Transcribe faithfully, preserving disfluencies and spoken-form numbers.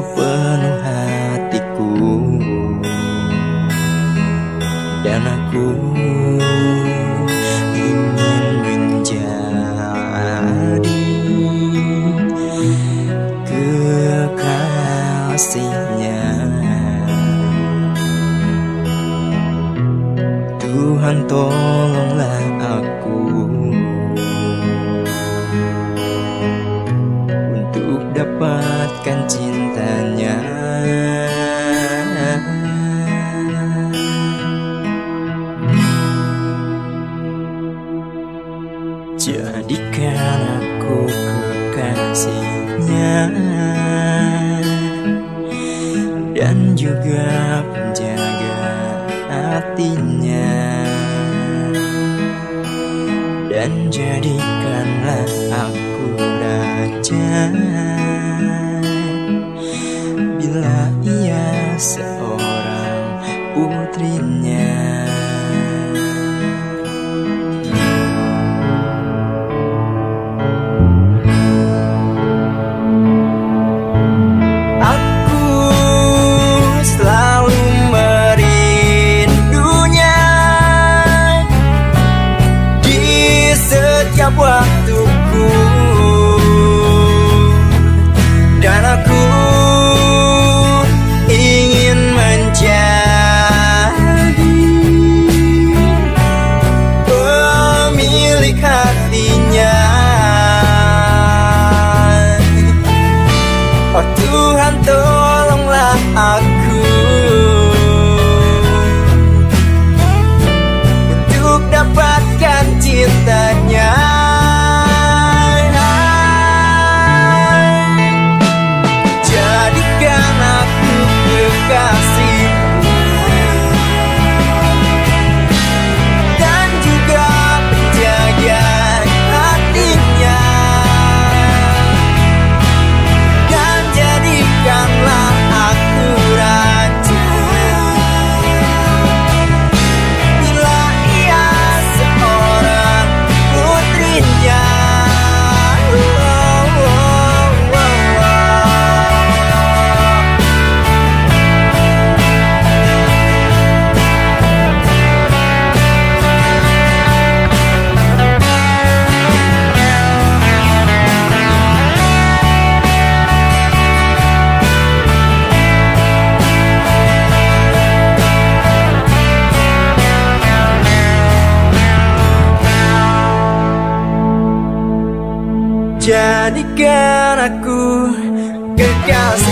sepenuh hatiku, dan aku ingin menjadi kekasihnya. Tuhan, tolonglah aku untuk dapatkan cintanya. Jadikan aku kekasihnya dan juga penjaga hatinya, dan jadikanlah aku raja bila ia seorang putrinya. Waktuku, dan aku ingin menjadi pemilik hatinya. Oh Tuhan, tolonglah aku untuk dapatkan cintanya. Jadikan aku kekasih